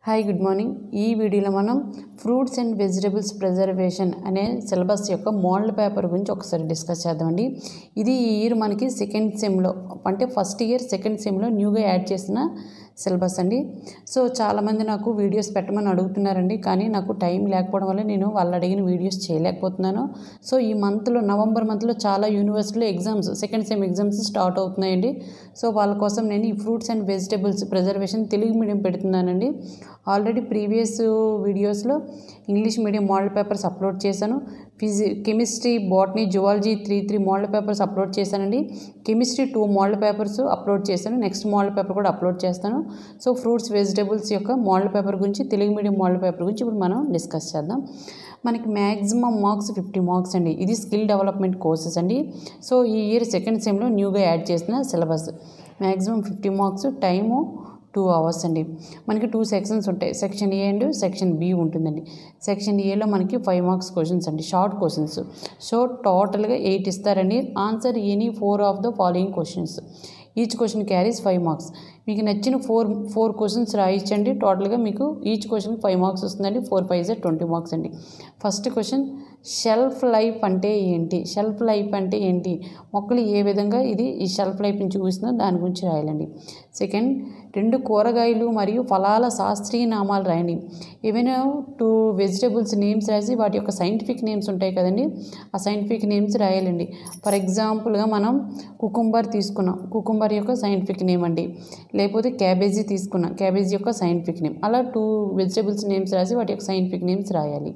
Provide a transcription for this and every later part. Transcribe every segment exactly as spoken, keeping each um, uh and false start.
Hi good morning. ఈ వీడియోలో మనం ఫ్రూట్స్ అండ్ వెజిటబుల్స్ ప్రిజర్వేషన్ అనే సిలబస్ యొక్క మోడల్ పేపర్ గురించి ఒకసారి డిస్కస్ చేద్దామండి. ఇది ఈ ఇయర్ మనకి సెకండ్ సెమ్లో అంటే ఫస్ట్ ఇయర్ సెకండ్ సెమ్లో న్యూగా యాడ్ చేసిన సిలబస్ అండి. సో చాలామంది నాకు వీడియోస్ పెట్టమని అడుగుతున్నారండి, కానీ నాకు టైం లేకపోవడం వల్ల నేను వాళ్ళు అడిగిన వీడియోస్ చేయలేకపోతున్నాను. సో ఈ మంత్లో నవంబర్ మంత్లో చాలా యూనివర్సిటీలో exams second sem exams start అవుతున్నాయండి. సో వాళ్ళ కోసం నేను ఈ fruits and vegetables preservation Telugu medium పెడుతున్నానండి. ఆల్రెడీ ప్రీవియస్ వీడియోస్లో English medium model papers upload చేశాను. ఫిజి chemistry botany zoology three three model papers upload చేశానండి. Chemistry two model papers upload చేశాను. నెక్స్ట్ మోడల్ పేపర్ కూడా అప్లోడ్ చేస్తాను. సో ఫ్రూట్స్ వెజిటబుల్స్ యొక్క model paper గురించి తెలుగు మీడియం మోడల్ పేపర్ గురించి ఇప్పుడు మనం డిస్కస్ చేద్దాం. మనకి మ్యాక్సిమం మార్క్స్ ఫిఫ్టీ మార్క్స్ అండి. ఇది స్కిల్ డెవలప్మెంట్ కోర్సెస్ అండి. సో ఈ ఇయర్ సెకండ్ సెమ్లో న్యూగా యాడ్ చేసిన syllabus. Maximum fifty marks, time two hours అండి. మనకి టూ సెక్షన్స్ ఉంటాయి, section A and section B ఉంటుందండి. సెక్షన్ ఏలో మనకి ఫైవ్ మార్క్స్ క్వశ్చన్స్ అండి, షార్ట్ క్వశ్చన్స్. సో టోటల్గా ఎయిట్ ఇస్తారండి. Answer any four of the following questions. Each question carries five marks. మీకు నచ్చిన ఫోర్ ఫోర్ క్వశ్చన్స్ రాయించండి. టోటల్గా మీకు ఈచ్ క్వశ్చన్ ఫైవ్ మార్క్స్ వస్తుందండి. ఫోర్ ఫైవ్ జర్ ట్వంటీ మార్క్స్ అండి. ఫస్ట్ క్వశ్చన్, షెల్ఫ్ లైఫ్ అంటే ఏంటి? షెల్ఫ్ లైఫ్ అంటే ఏంటి? మొక్కలు ఏ విధంగా ఇది ఈ షెల్ఫ్ లైఫ్ని చూపిస్తుందో దాని గురించి రాయాలండి. సెకండ్, రెండు కూరగాయలు మరియు ఫలాల శాస్త్రీయ నామాలు రాయండి. ఏవైనా టూ వెజిటబుల్స్ నేమ్స్ రాసి వాటి యొక్క సైంటిఫిక్ నేమ్స్ ఉంటాయి కదండి, ఆ సైంటిఫిక్ నేమ్స్ రాయాలండి. ఫర్ ఎగ్జాంపుల్గా మనం కుకుంబర్ తీసుకున్నాం, కుకుంబర్ యొక్క సైంటిఫిక్ నేమ్ అండి. లేకపోతే క్యాబేజీ తీసుకున్నాం, క్యాబేజీ యొక్క సైంటిఫిక్ నేమ్. అలా టూ వెజిటబుల్స్ నేమ్స్ రాసి వాటి యొక్క సైంటిఫిక్ నేమ్స్ రాయాలి.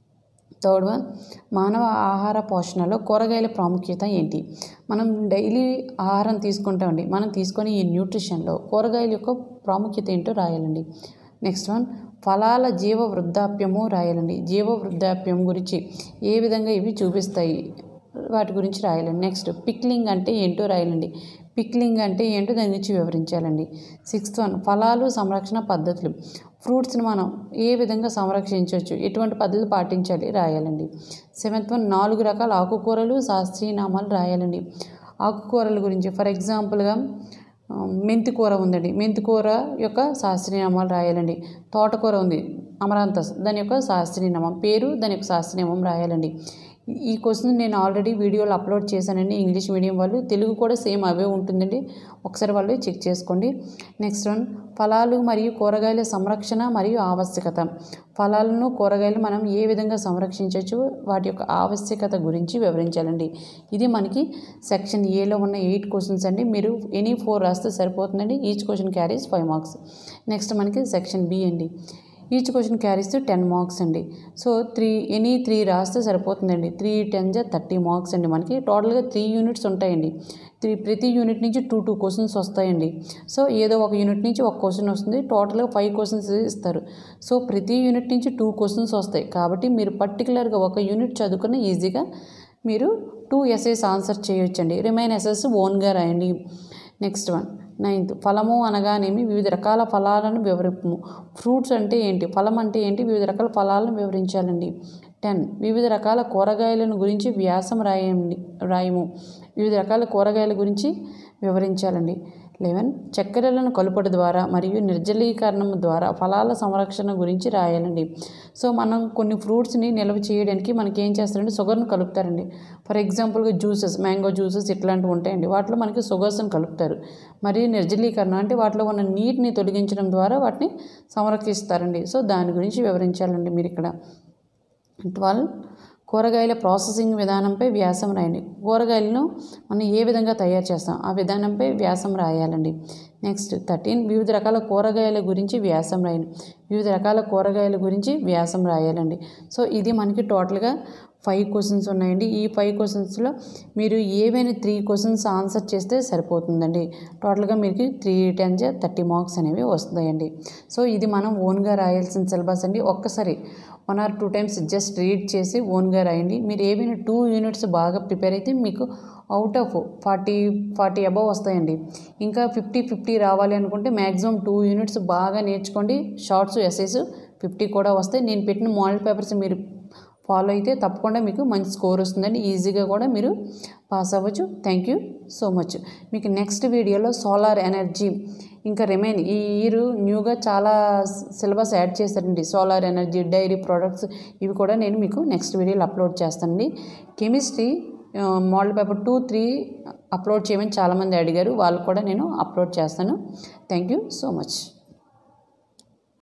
థర్డ్ వన్, మానవ ఆహార పోషణలో కూరగాయల ప్రాముఖ్యత ఏంటి? మనం డైలీ ఆహారం తీసుకుంటామండి, మనం తీసుకొని ఈ న్యూట్రిషన్లో కూరగాయల యొక్క ప్రాముఖ్యత ఏంటో రాయాలండి. నెక్స్ట్ వన్, ఫలాల జీవ వృద్ధాప్యము రాయాలండి. జీవ వృద్ధాప్యం గురించి ఏ విధంగా ఇవి చూపిస్తాయి వాటి గురించి రాయాలండి. నెక్స్ట్, పిక్లింగ్ అంటే ఏంటో రాయాలండి. పిక్లింగ్ అంటే ఏంటో దాని గురించి వివరించాలండి. సిక్స్త్ వన్, ఫలాలు సంరక్షణ పద్ధతులు. ఫ్రూట్స్ని మనం ఏ విధంగా సంరక్షించవచ్చు, ఎటువంటి పద్ధతులు పాటించాలి రాయాలండి. సెవెంత్ వన్, నాలుగు రకాల ఆకుకూరలు శాస్త్రీయ నామాలు రాయాలండి. ఆకుకూరల గురించి ఫర్ ఎగ్జాంపుల్గా మెంతికూర ఉందండి, మెంతికూర యొక్క శాస్త్రీయ నామాలు రాయాలండి. తోటకూర ఉంది, అమరాంతస్, దాని యొక్క శాస్త్రీయ నామం పేరు, దాని యొక్క శాస్త్రీయ నామం రాయాలండి. ఈ క్వశ్చన్ నేను ఆల్రెడీ వీడియోలో అప్లోడ్ చేశానండి. ఇంగ్లీష్ మీడియం వాళ్ళు, తెలుగు కూడా సేమ్ అవే ఉంటుందండి, ఒకసారి వాళ్ళు చెక్ చేసుకోండి. నెక్స్ట్ వన్, ఫలాలు మరియు కూరగాయల సంరక్షణ మరియు ఆవశ్యకత. ఫలాలను కూరగాయలు మనం ఏ విధంగా సంరక్షించవచ్చు, వాటి యొక్క ఆవశ్యకత గురించి వివరించాలండి. ఇది మనకి సెక్షన్ ఏలో ఉన్న ఎయిట్ క్వశ్చన్స్ అండి. మీరు ఎనీ ఫోర్ రాస్తే సరిపోతుందండి. Each question carries five marks. Next మనకి సెక్షన్ బి అండి. Each question carries ten marks అండి. సో త్రీ ఎనీ త్రీ రాస్తే సరిపోతుందండి. త్రీ టెన్ జా థర్టీ మార్క్స్ అండి. మనకి టోటల్గా త్రీ యూనిట్స్ ఉంటాయండి. త్రీ ప్రతి యూనిట్ నుంచి టూ టూ క్వశ్చన్స్ వస్తాయండి. సో ఏదో ఒక యూనిట్ నుంచి ఒక క్వశ్చన్ వస్తుంది, టోటల్గా ఫైవ్ క్వశ్చన్స్ ఇస్తారు. సో ప్రతి యూనిట్ నుంచి టూ క్వశ్చన్స్ వస్తాయి కాబట్టి మీరు పర్టికులర్గా ఒక యూనిట్ చదువుకున్న ఈజీగా మీరు టూ ఎస్ఏస్ ఆన్సర్ చేయొచ్చండి. రిమైన్ ఎస్ఎస్ ఓన్గా రాయండి. నెక్స్ట్ వన్, నైన్త్, ఫలము అనగానేమి, వివిధ రకాల ఫలాలను వివరింపు. ఫ్రూట్స్ అంటే ఏంటి, ఫలం అంటే ఏంటి, వివిధ రకాల ఫలాలను వివరించాలండి. టెన్, వివిధ రకాల కూరగాయలను గురించి వ్యాసం రాయండి రాయము. వివిధ రకాల కూరగాయల గురించి వివరించాలండి. లెవెన్, చక్కెరలను కలుపుట ద్వారా మరియు నిర్జలీకరణం ద్వారా ఫలాల సంరక్షణ గురించి రాయాలండి. సో మనం కొన్ని ఫ్రూట్స్ని నిల్వ చేయడానికి మనకి ఏం చేస్తారంటే షుగర్ని కలుపుతారండి. ఫర్ ఎగ్జాంపుల్గా జ్యూసెస్, మ్యాంగో జ్యూసెస్ ఇట్లాంటివి ఉంటాయండి, వాటిలో మనకి షుగర్స్ని కలుపుతారు. మరియు నిర్జలీకరణ అంటే వాటిలో ఉన్న నీటిని తొలగించడం ద్వారా వాటిని సంరక్షిస్తారండి. సో దాని గురించి వివరించాలండి మీరు ఇక్కడ. ట్వెల్వ్, కూరగాయల ప్రాసెసింగ్ విధానంపై వ్యాసం రాయండి. కూరగాయలను మనం ఏ విధంగా తయారు చేస్తాం ఆ విధానంపై వ్యాసం రాయాలండి. నెక్స్ట్ థర్టీన్, వివిధ రకాల కూరగాయల గురించి వ్యాసం రాయండి. వివిధ రకాల కూరగాయల గురించి వ్యాసం రాయాలండి. సో ఇది మనకి టోటల్గా ఫైవ్ క్వశ్చన్స్ ఉన్నాయండి. ఈ ఫైవ్ క్వశ్చన్స్లో మీరు ఏవైనా త్రీ క్వశ్చన్స్ ఆన్సర్ చేస్తే సరిపోతుందండి. టోటల్గా మీకు త్రీ టెన్ జా థర్టీ మార్క్స్ అనేవి వస్తాయండి. సో ఇది మనం ఓన్గా రాయాల్సిన సిలబస్ అండి. ఒక్కసారి one or two times just read చేసి ఓన్గా రాయండి. మీరు ఏవైనా టూ యూనిట్స్ బాగా ప్రిపేర్ అయితే మీకు out of forty forty above వస్తాయండి. ఇంకా ఫిఫ్టీ ఫిఫ్టీ రావాలి అనుకుంటే మ్యాక్సిమం టూ యూనిట్స్ బాగా నేర్చుకోండి. షార్ట్స్ ఎస్ఐస్ ఫిఫ్టీ కూడా వస్తాయి. నేను పెట్టిన మోడల్ పేపర్స్ మీరు ఫాలో అయితే తప్పకుండా మీకు మంచి స్కోర్ వస్తుందండి. ఈజీగా కూడా మీరు పాస్ అవ్వచ్చు. Thank you so much. మీకు నెక్స్ట్ వీడియోలో సోలార్ ఎనర్జీ ఇంకా రిమైన్ ఈ ఇయర్ న్యూగా చాలా సిలబస్ యాడ్ చేశారండి. సోలార్ ఎనర్జీ, డైరీ ప్రోడక్ట్స్, ఇవి కూడా నేను మీకు నెక్స్ట్ వీడియోలో అప్లోడ్ చేస్తానండి. Chemistry model paper two three upload చేయమని చాలామంది అడిగారు, వాళ్ళు కూడా నేను అప్లోడ్ చేస్తాను. Thank you so much.